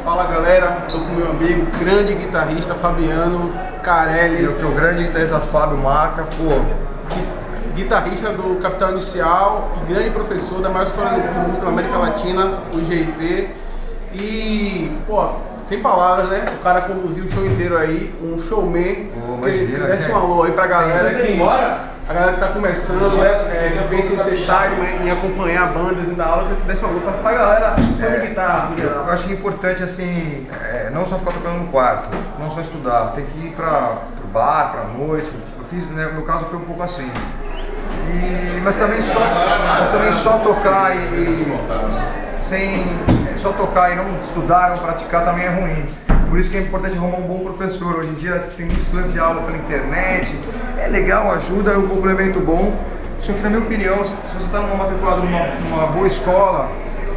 Fala galera, estou com meu amigo, grande guitarrista Fabiano Carelli. Eu que é o grande guitarrista Fábio Maca, guitarrista do Capital Inicial e grande professor da maior escola de música da América Latina, o GIT. E, pô, sem palavras, né? O cara conduziu o show inteiro aí, um showman. Desse um alô aí pra galera a galera que tá começando, que pensa em ser side, em acompanhar bandas e dar aula, que se desse uma luta pra galera fazer guitarra. Eu acho que é importante, assim, não só ficar tocando no quarto, não só estudar, tem que ir pro bar, pra noite. Eu fiz, né, no meu caso foi um pouco assim. Mas também só tocar só tocar e não estudar, não praticar também é ruim. Por isso que é importante arrumar um bom professor. Hoje em dia tem muitos lances de aula pela internet, é legal, ajuda, é um complemento bom. Só que na minha opinião, se você está matriculado numa boa escola,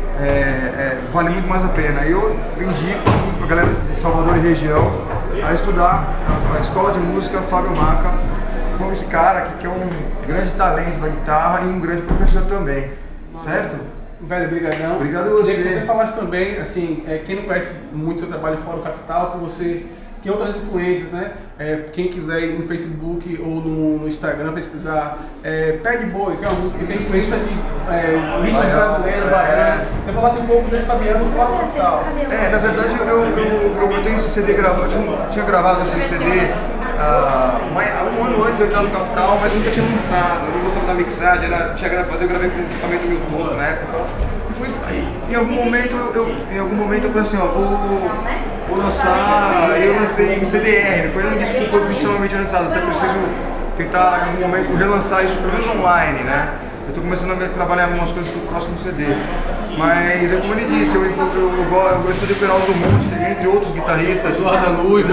vale muito mais a pena. Eu indico a galera de Salvador e região a estudar a Escola de Música Fábio Maca, com esse cara aqui que é um grande talento da guitarra e um grande professor também, certo? Velho, brigadão. Obrigado a você. Queria que você falasse também, assim, quem não conhece muito seu trabalho fora do Capital, que você tem outras influências, né? Quem quiser ir no Facebook ou no Instagram pesquisar Pad Boy, que é uma música que tem influência de ritmo brasileiro, baiano. Você falasse um pouco desse Fabiano fora do Capital. Na verdade eu tenho esse CD gravado, eu tinha gravado esse CD há um ano antes de eu entrar no Capital, mas nunca tinha lançado. Eu não gostava da mixagem, tinha fazer, eu gravei com um equipamento meio tosco na época. E em algum momento eu falei assim, ó, vou lançar, e eu lancei em CDR, foi um disco que foi oficialmente lançado, até preciso tentar em algum momento relançar isso, pelo menos online, né? Eu estou começando a trabalhar algumas coisas para o próximo CD. Mas é como ele disse, eu gosto de operar do Monte, entre outros guitarristas. Eduardo Anui,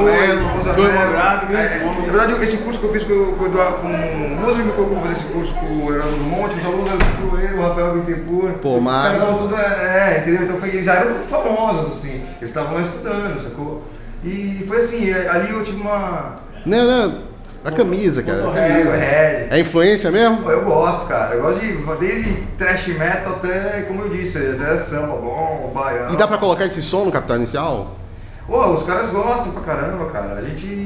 Na verdade, esse curso que eu fiz com o Moser me colocou para fazer esse curso com o Eduardo Monte, os alunos eram o Rafael Bittencourt. Pô, mas... entendeu? Então eles já eram famosos, assim, eles estavam lá estudando, sacou? E foi assim, ali eu tive uma... Não. A camisa, cara. É influência mesmo? Eu gosto, cara. Eu gosto desde thrash metal até, como eu disse, até samba, bom, baiano. E dá pra colocar esse som no Capital Inicial? Os caras gostam pra caramba, cara.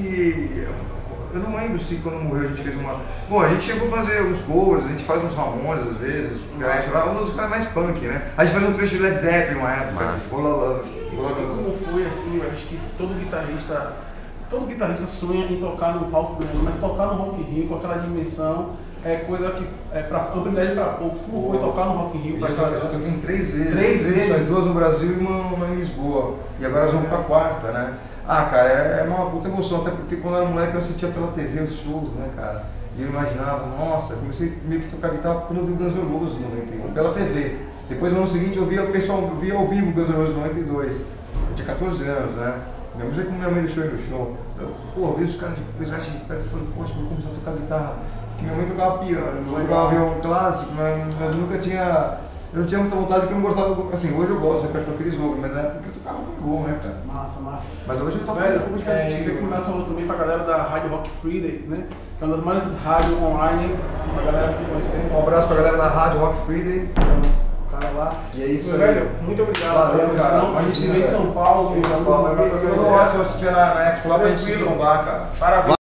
Eu não lembro se quando morreu a gente fez uma... Bom, a gente chegou a fazer uns covers, a gente faz uns Ramones às vezes. Um dos caras mais punk, né? A gente faz um trecho de Led Zeppelin uma época. Como foi assim, eu acho que todo guitarrista sonha em tocar no palco grande, mas tocar no Rock in Rio com aquela dimensão é coisa que é um privilégio para poucos. Como foi tocar no Rock in Rio? Eu toquei 3 vezes. 3 vezes? 2 no Brasil e uma em Lisboa. E agora nós vamos pra 4ª, né? Cara, é uma puta emoção, até porque quando eu era moleque eu assistia pela TV os shows, né, cara? E eu imaginava, nossa, comecei meio que tocar guitarra quando eu vi o Guns N' Roses em 91, pela TV. Depois no ano seguinte eu via o pessoal ao vivo o Guns N' Roses em 92. Eu tinha 14 anos, né? Mesmo jeito que minha mãe deixou ir no show. Eu vi os caras de perto e falei, poxa, eu vou começar a tocar guitarra. Porque minha mãe tocava piano, eu tocava violão clássico, mas nunca tinha. Eu não tinha muita vontade porque eu não gostava. Assim, hoje eu gosto do repertório que eles ouvem, mas na época eu tocava muito bom, né, cara? Massa. Mas hoje eu toco um pouco de cada estilo. Queria mandar um também pra galera da Rádio Rock Friday, né? Que é uma das maiores rádios online pra galera conhecer. Um abraço pra galera da Rádio Rock Friday. Lá. E é isso, velho. Muito obrigado. Valeu, cara. A gente se vê em São Paulo. Eu não gosto de assistir na Expo lá pra gente se bombar, cara. Parabéns.